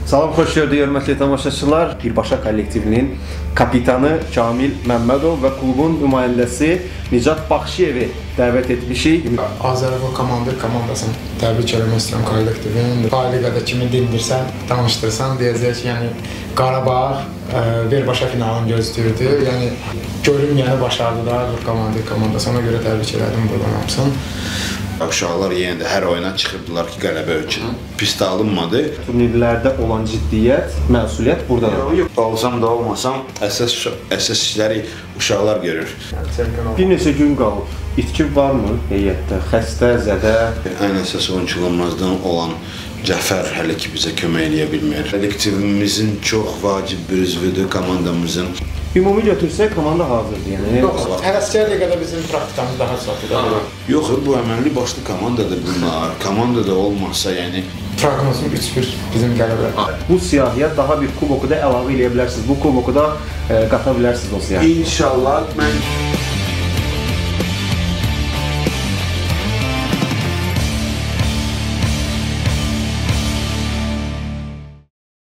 Salam, xoş gördük, hörmətli tamaşaçılar. Birbaşa kollektivinin kapitanı Kamil Məmmədov və klubun nümayəndəsi Nicat Baxşıyevi dəvət etmişik. Azərbaycan komandasını təbrik eləmək istəyirəm kollektivin. Liqada kimi dindirsən, danışdırsan, deyəcək ki, yəni Qarabağ birbaşa finalını gözləyirdi. Yəni görünməyəni başardılar bu komandası. Ona görə təbrik elədim buradan hamısını. Uşaqlar yenə də hər oyuna çıxırdılar ki, qələbə üçün. Pis də alınmadı. Turnirlərdə olan ciddiyyət, məsuliyyət buradadır. Yox, olsam da olmasam, əsas işləri uşaqlar görür. Bir neçə gün qalıb. İtki varmı heyətdə? Xəstə, zədə? Ən əsas oyunçularımızdan olan Cəfər hələ ki bizə kömək eləyə bilmir. Kollektivimizin çox vacib bir üzvüdür, komandamızın. Ümumi götürsək, komanda hazırdır, yəni. Yox, həvəskar liqada bizim praktikamız daha çoxdur. Yox, bu əməlli başlı komandadır bunlar. Komandada olmazsa, yəni... Proqnozum 3-1 bizim qələbə. Bu siyahıya daha bir kuboku da əlavə eləyə bilərsiniz. Bu kuboku da qata bilərsiniz o siyahıya. İnşallah mən...